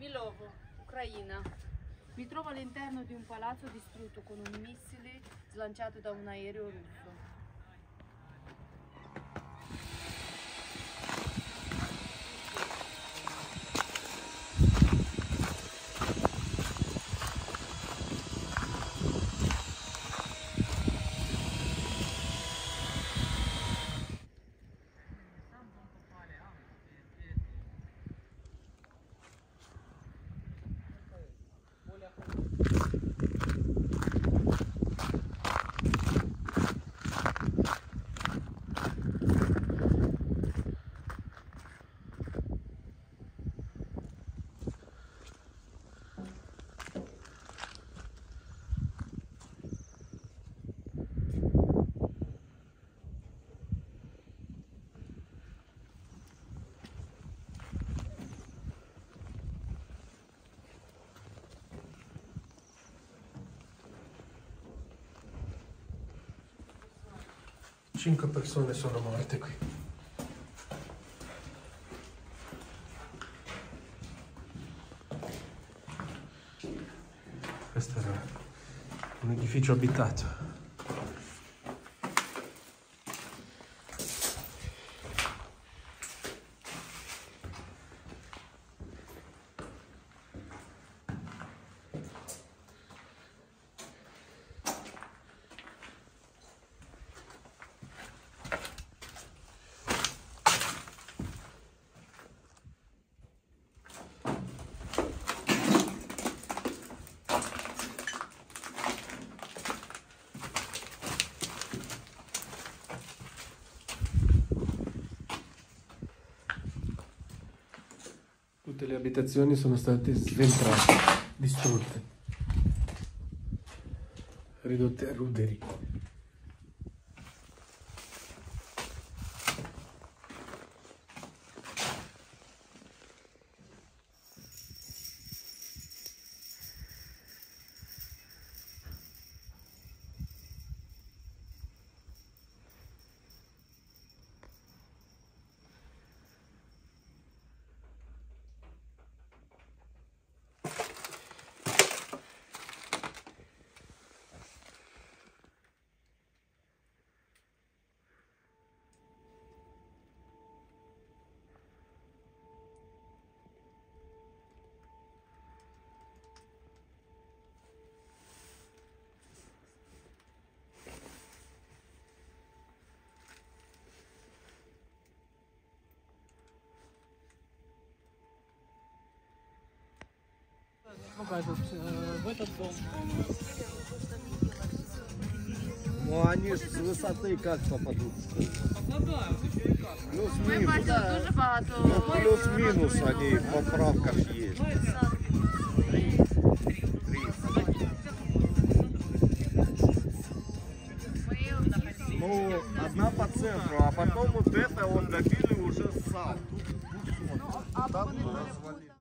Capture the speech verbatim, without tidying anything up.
Milovo, Ucraina. Mi trovo all'interno di un palazzo distrutto con un missile slanciato da un aereo russo. Cinque persone sono morte qui. Questo era un edificio abitato. Tutte le abitazioni sono state sventrate, distrutte, ridotte a ruderi. Этот, э, в этот дом. Ну они ж с высоты как попадут? Попадаю. Ми Плюс-минус. бачили дуже багато. Ну, плюс-минус они в поправках есть. Ну, одна по центру, а потом вот это вот добили уже сам. Там развалили.